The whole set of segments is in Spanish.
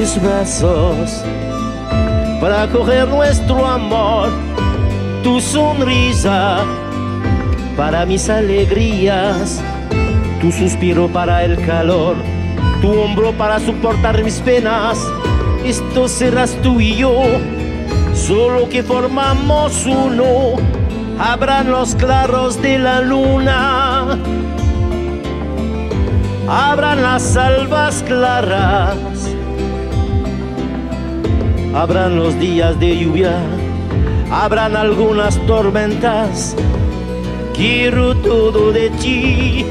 tus brazos para coger nuestro amor, tu sonrisa para mis alegrías, tu suspiro para el calor, tu hombro para soportar mis penas. Esto serás tú y yo, solo que formamos uno. Abran los claros de la luna, abran las albas claras, abran los días de lluvia, abran algunas tormentas. Quiero todo de ti,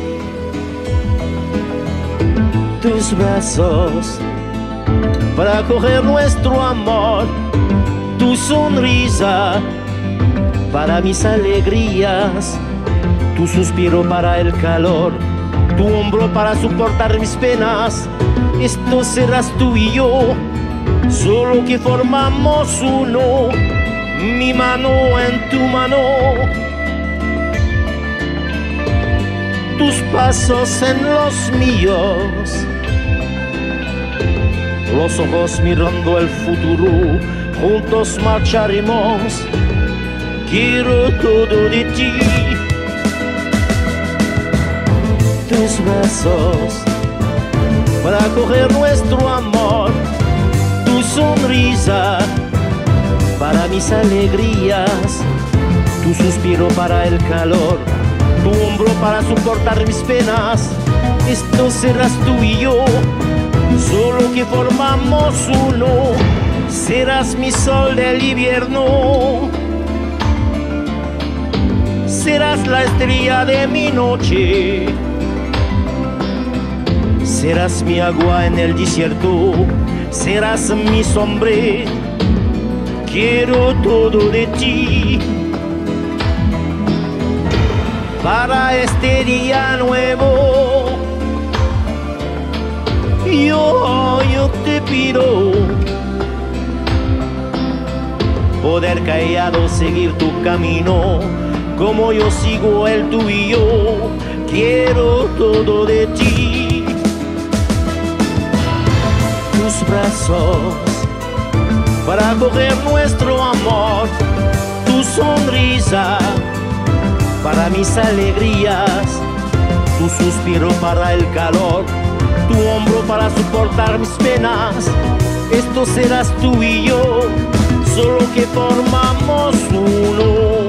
tus brazos para coger nuestro amor, tu sonrisa para mis alegrías, tu suspiro para el calor, tu hombro para soportar mis penas. Esto serás tú y yo, solo que formamos uno. Mi mano en tu mano, tus pasos en los míos, los ojos mirando el futuro, juntos marcharemos. Quiero todo de ti, tus brazos para coger nuestro amor, tu sonrisa para mis alegrías, tu suspiro para el calor, tu hombro para soportar mis penas. Esto serás tú y yo, solo que formamos uno. Serás mi sol del invierno, serás la estrella de mi noche, serás mi agua en el desierto, serás mi sombra. Quiero todo de ti para este día nuevo. Yo te pido poder callado seguir tu camino, como yo sigo el tuyo. Quiero todo de ti, tus brazos para coger nuestro amor, tu sonrisa para mis alegrías, tu suspiro para el calor, tu hombro para soportar mis penas. Esto serás tú y yo, solo que formamos uno.